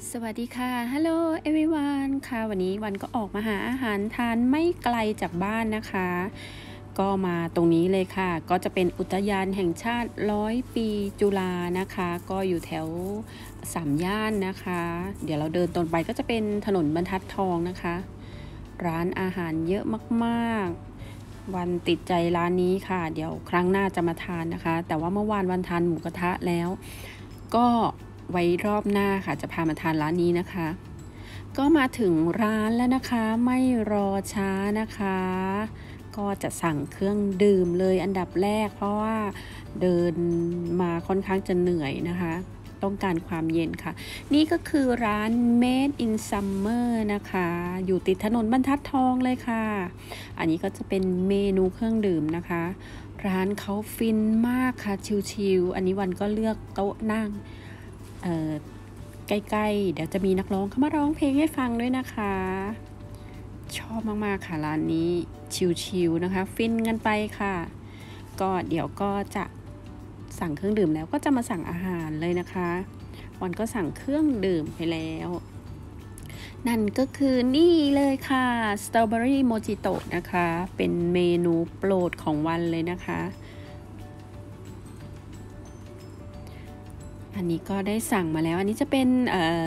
สวัสดีค่ะ Hello everyone ค่ะ วันนี้วันก็ออกมาหาอาหารทานไม่ไกลจากบ้านนะคะ ก็มาตรงนี้เลยค่ะ ก็จะเป็นอุทยานแห่งชาติ100 ปีจุฬานะคะ ก็อยู่แถว3 ย่านนะคะ เดี๋ยวเราเดินตรงไปก็จะเป็นถนนบรรทัดทองนะคะ ร้านอาหารเยอะมากๆ วันติดใจร้านนี้ค่ะ เดี๋ยวครั้งหน้าจะมาทานนะคะ แต่ว่าเมื่อวานวันทานหมูกระทะแล้ว ก็ไว้รอบหน้าค่ะจะพามาทานร้านนี้นะคะ ก็มาถึงร้านแล้วนะคะไม่รอช้านะคะ ก็จะสั่งเครื่องดื่มเลยอันดับแรกเพราะว่าเดินมาค่อนข้างจะเหนื่อยนะคะต้องการความเย็นค่ะนี่ก็คือร้าน Made in Summer นะคะอยู่ติดถนนบรรทัดทองเลยค่ะอันนี้ก็จะเป็นเมนูเครื่องดื่มนะคะร้านเขาฟินมากค่ะชิลๆอันนี้วันก็เลือกโต๊ะนั่งใกล้ๆเดี๋ยวจะมีนักร้องเข้ามาร้องเพลงให้ฟังด้วยนะคะชอบมากๆค่ะร้านนี้ชิลๆนะคะฟินกันไปค่ะก็เดี๋ยวก็จะสั่งเครื่องดื่มแล้วก็จะมาสั่งอาหารเลยนะคะวันก็สั่งเครื่องดื่มไปแล้วนั่นก็คือนี่เลยค่ะสตรอเบอรี่โมจิโตะนะคะเป็นเมนูโปรดของวันเลยนะคะอันนี้ก็ได้สั่งมาแล้วอันนี้จะเป็น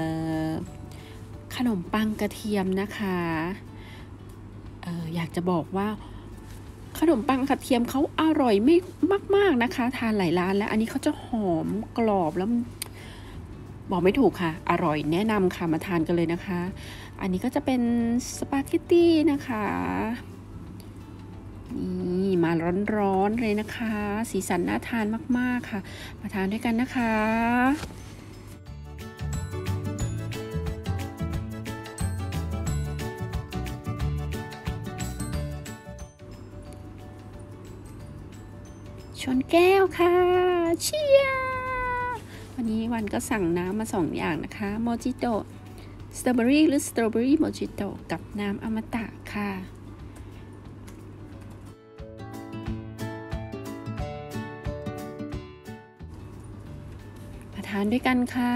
ขนมปังกระเทียมนะคะอยากจะบอกว่าขนมปังกระเทียมเขาอร่อยไม่มากๆนะคะทานหลายร้านแล้วอันนี้เขาจะหอมกรอบแล้วบอกไม่ถูกค่ะอร่อยแนะนำค่ะมาทานกันเลยนะคะอันนี้ก็จะเป็นสปาเกตตี้นะคะนี่มาร้อนๆเลยนะคะสีสันน่าทานมากๆค่ะมาทานด้วยกันนะคะชนแก้วค่ะเชียร์วันนี้วันก็สั่งน้ำมา2 อย่างนะคะโมจิโตะสตรอเบอรี่หรือสตรอเบอรี่โมจิโตะกับน้ำอมตะค่ะมาทานด้วยกันค่ะ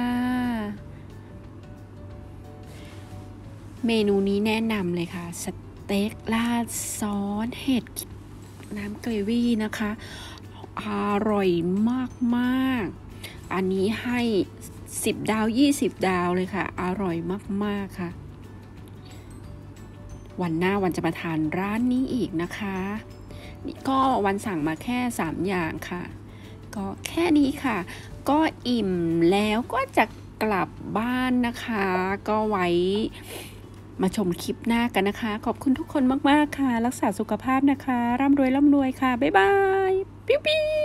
เมนูนี้แนะนำเลยค่ะสเต็กราดซอสเห็ดน้ำเกรวี่นะคะอร่อยมากๆอันนี้ให้10 ดาว20 ดาวเลยค่ะอร่อยมากๆค่ะวันหน้าวันจะมาทานร้านนี้อีกนะคะนี่ก็วันสั่งมาแค่3 อย่างค่ะก็แค่นี้ค่ะก็อิ่มแล้วก็จะกลับบ้านนะคะก็ไว้มาชมคลิปหน้ากันนะคะขอบคุณทุกคนมากๆค่ะรักษาสุขภาพนะคะร่ำรวยค่ะบ๊ายบายปิ๊ว